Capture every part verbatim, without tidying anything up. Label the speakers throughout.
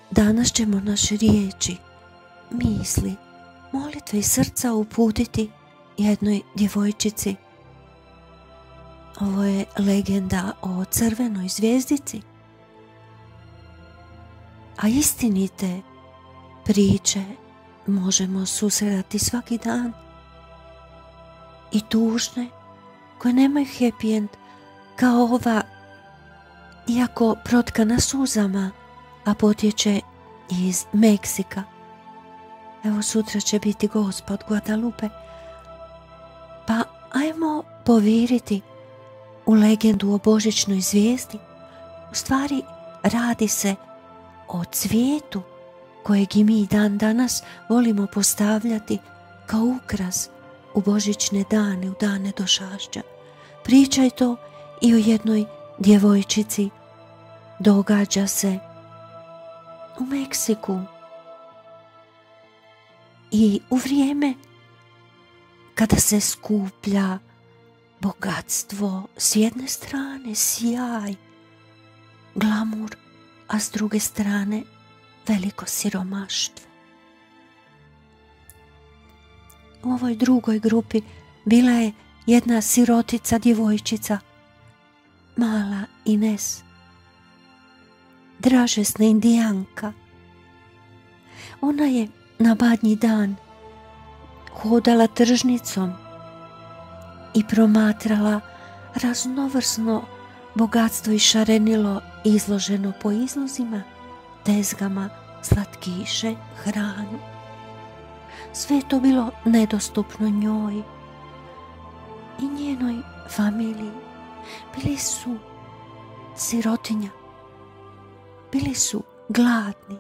Speaker 1: Danas ćemo naše riječi, misli, molitve i srca uputiti jednoj djevojčici. Ovo je legenda o crvenoj zvijezdici. A istinite priče možemo susretati svaki dan. I tužne, koje nemaju happy end, kao ova, iako protkana suzama, a potječe iz Meksika. Evo, sutra će biti Gospod Guadalupe. Pa ajmo poviriti u legendu o božićnoj zvijezdi. U stvari radi se o cvijetu kojeg i mi dan danas volimo postavljati kao ukras u božićne dane, u dane došašća. Priča je to i o jednoj djevojčici. Događa se u Meksiku. I u vrijeme kada se skuplja bogatstvo, s jedne strane sjaj, glamur, a s druge strane veliko siromaštvo. U ovoj drugoj grupi bila je jedna sirotica djevojčica, mala Ines, dražesna indijanka. Ona je na Badnji dan hodala tržnicom i promatrala raznovrsno bogatstvo i šarenilo izloženo po izlozima, tezgama, slatkiše, hranu. Sve je to bilo nedostupno njoj i njenoj familiji. Bili su sirotinja, bili su gladni.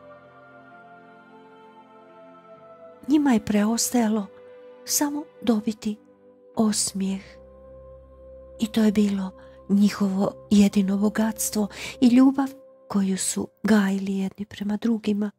Speaker 1: Njima je preostajalo samo dobiti osmijeh. I to je bilo njihovo jedino bogatstvo i ljubav koju su gajili jedni prema drugima.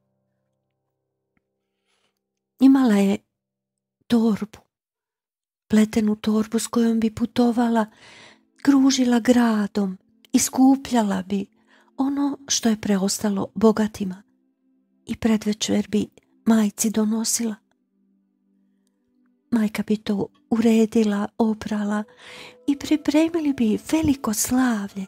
Speaker 1: Imala je torbu, pletenu torbu s kojom bi putovala, kružila gradom i skupljala bi ono što je preostalo bogatima i predvečer bi majci donosila. Majka bi to uredila, oprala i pripremili bi veliko slavlje.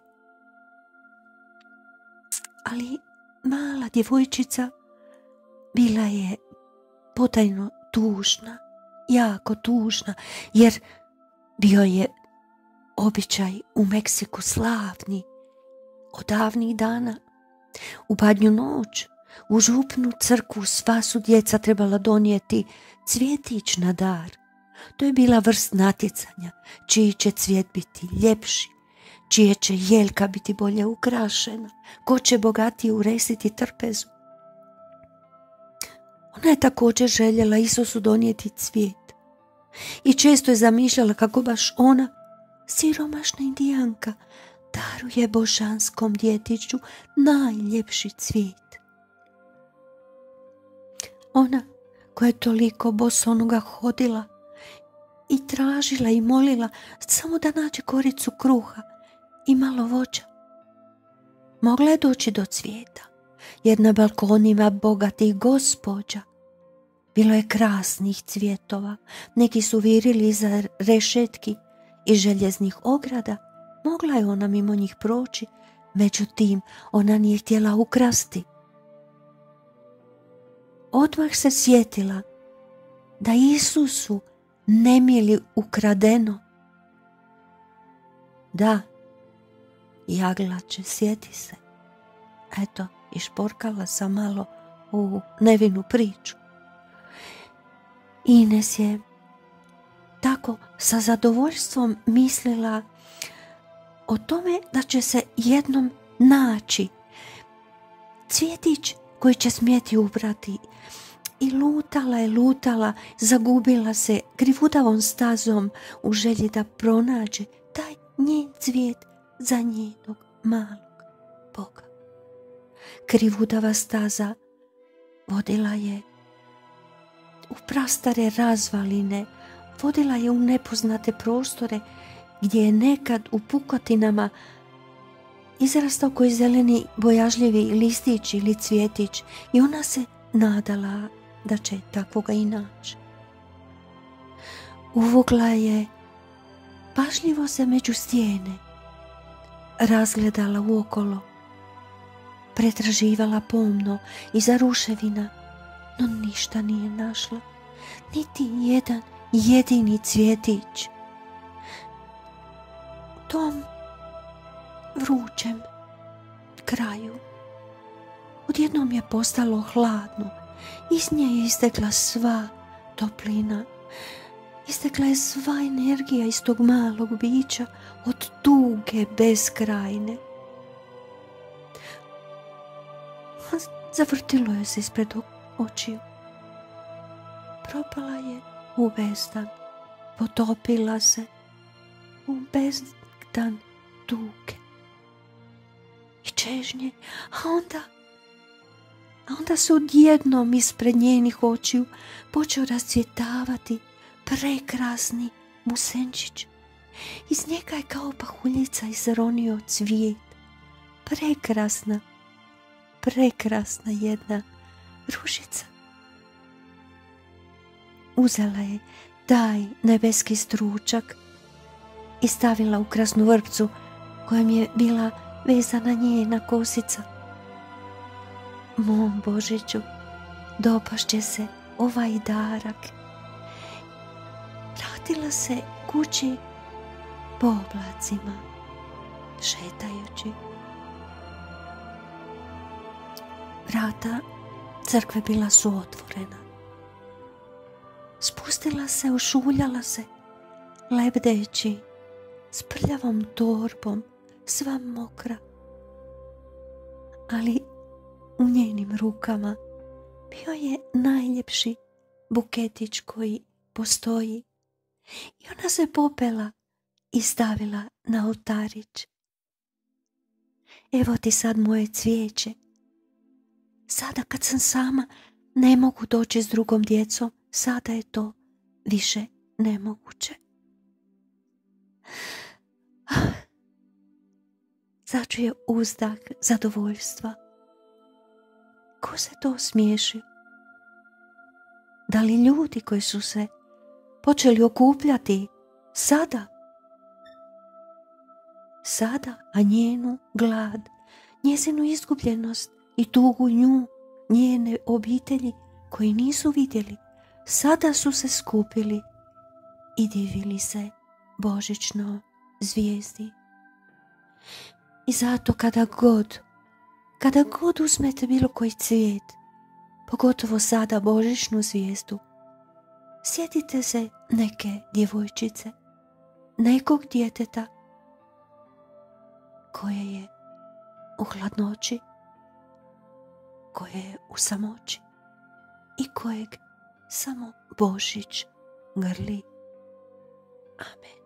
Speaker 1: Ali mala djevojčica bila je potajno tužna, jako tužna, jer bio je običaj u Meksiku slavni od davnih dana. U Badnju noć u župnu crkvu sva su djeca trebala donijeti cvjetić na dar. To je bila vrst natjecanja, čiji će cvijet biti ljepši, čije će jeljka biti bolje ukrašena, ko će bogatije uresiti trpezu. Ona je također željela Isusu donijeti cvijet i često je zamišljala kako baš ona, siromašna indijanka, daruje božanskom djetiću najljepši cvijet. Ona koja je toliko bosonoga hodila i tražila i molila samo da nađe koricu kruha i malo voća. Mogla je doći do cvijeta, jer na balkonima bogatih gospođa bilo je krasnih cvjetova. Neki su virili iza rešetki i željeznih ograda. Mogla je ona mimo njih proći, međutim ona nije htjela ukrasti. Odmah se sjetila da Isusu ne mili ukradeno. Da, jaglače, sjeti se. Eto, išporkala sam malo u nevinu priču. Ines je tako sa zadovoljstvom mislila o tome da će se jednom naći cvjetić koji će smjeti ubrati. I lutala je, lutala, zagubila se krivudavom stazom u želji da pronađe taj njen cvijet za njenog malog Boga. Krivudava staza vodila je u prastare razvaline, vodila je u nepoznate prostore gdje je nekad u pukotinama izrastao koji zeleni bojažljivi listić ili cvjetić i ona se nadala da će takvoga i naći. Uvukla je pažljivo se među stijene, razgledala uokolo, pretraživala pomno iza ruševina, no ništa nije našla, niti jedan jedini cvjetić. U tom vrućem kraju odjednom je postalo hladno, iz nje je istekla sva toplina, istekla je sva energija iz tog malog bića od tuge beskrajne. Zavrtilo je se ispred očiju. Propala je u bezdan, potopila se u bezdan tuge i čežnje, a onda a onda se odjednom ispred njenih očiju počeo rascvjetavati prekrasni musenčić. Iz njega je kao pahuljica izronio cvijet. Prekrasna, prekrasna jedna ružica. Uzela je taj nebeski stručak i stavila u krasnu vrpcu kojom je bila vezana njena kosica. Mom Božiću, dopašće se ovaj darak. Vratila se kući po oblacima, šetajući. Vrata crkve bila su otvorena. Spustila se, ušuljala se, lebdeći s prljavom torbom, sva mokra. Ali u njenim rukama bio je najljepši buketić koji postoji i ona se popela i stavila na oltarić. Evo ti sad moje cvijeće. Sada kad sam sama ne mogu doći s drugom djecom, sada je to više nemoguće. Začuje uzdah zadovoljstva. Ko se to smiješio? Da li ljudi koji su se počeli okupljati sada? Sada, a njenu glad, njezinu izgubljenost i tugu nju, njene obitelji koji nisu vidjeli, sada su se skupili i divili se božićnoj zvijezdi. I zato kada god, kada god uzmete bilo koji cvijet, pogotovo sada božićnu zvijezdu, sjetite se neke djevojčice, nekog djeteta koje je u hladnoći, koje je u samoći i kojeg samo Božić grli. Amen.